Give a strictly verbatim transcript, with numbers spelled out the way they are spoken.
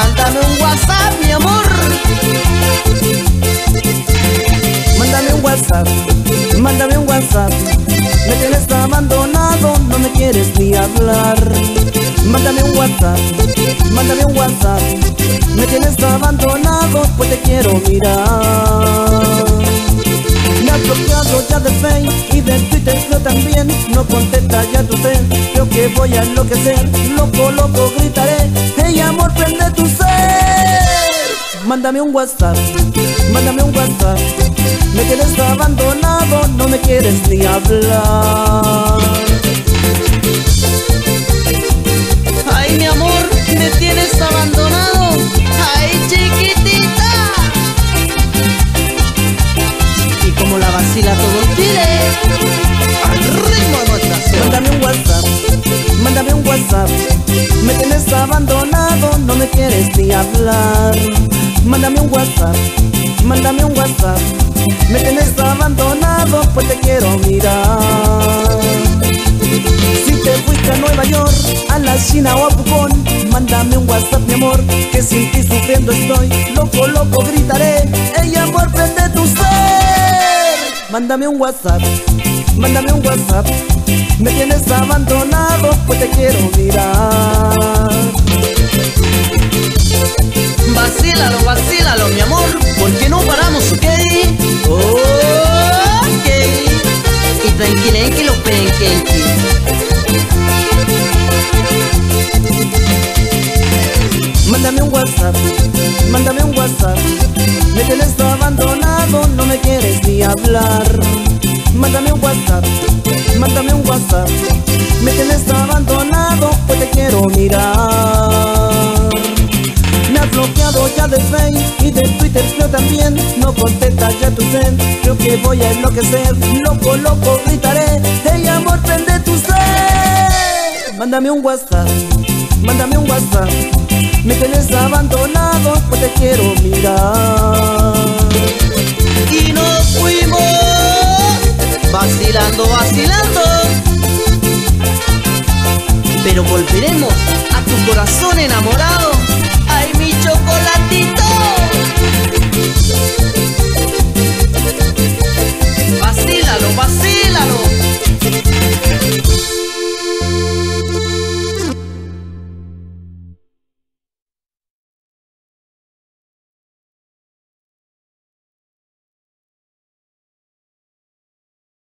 Mándame un WhatsApp, mi amor. Mándame un WhatsApp, mándame un WhatsApp. Me tienes abandonado, no me quieres ni hablar. Mándame un WhatsApp, mándame un WhatsApp. Me tienes abandonado, pues te quiero mirar. Me has bloqueado ya de Facebook y de Twitter yo también. No contesta ya tu cel, creo que voy a enloquecer. Loco, loco, gritaré, hey amor, prende tu ser. Mándame un WhatsApp, mándame un WhatsApp. Me tienes abandonado, no me quieres ni hablar. Ay, mi amor, me tienes abandonado. Ay, chiquitita. Y como la vacila todo el Chile, al ritmo de nuestra ciudad. Mándame un WhatsApp, mándame un WhatsApp. Me tienes abandonado, no me quieres ni hablar. Mándame un WhatsApp, mándame un WhatsApp. Me tienes abandonado, pues te quiero mirar. Si te fuiste a Nueva York, a la China o a Pucón, mándame un WhatsApp, mi amor, que sin ti sufriendo estoy. Loco, loco, gritaré, ey amor, prende tu ser. Mándame un WhatsApp, mándame un WhatsApp. Me tienes abandonado, pues te quiero mirar. Vacílalo, vacílalo, mi amor, porque no paramos, ¿ok? Ok. Y tranquilenque los penquenque. Mándame un WhatsApp, mándame un WhatsApp. Me tienes abandonado, no me quieres ni hablar. Mándame un WhatsApp, mándame un WhatsApp. Me tienes abandonado, pues te quiero mirar. Me has bloqueado ya de Facebook y de Twitter yo también. No contestas ya tu cel, creo que voy a enloquecer. Loco, loco, gritaré, hey amor, prende tu ser. Mándame un WhatsApp, mándame un WhatsApp. Me tienes abandonado, pues te quiero mirar. Y nos fuimos vacilando, vacilando, pero volveremos a tu corazón enamorado.